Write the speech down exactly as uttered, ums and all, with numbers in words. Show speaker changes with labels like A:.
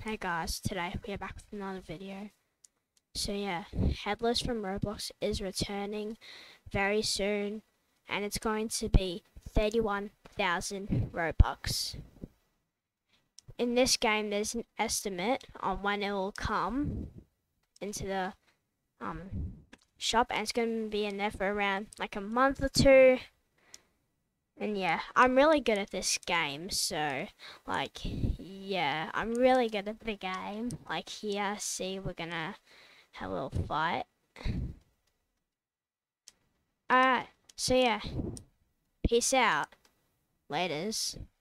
A: Hey guys, today we are back with another video. So yeah, Headless from Roblox is returning very soon, and it's going to be thirty-one thousand Robux. In this game, there's an estimate on when it will come into the um shop, and it's going to be in there for around like a month or two. And yeah, I'm really good at this game, so, like, yeah, I'm really good at the game. Like, here, see, we're gonna have a little fight. Alright, so yeah, peace out. Laters.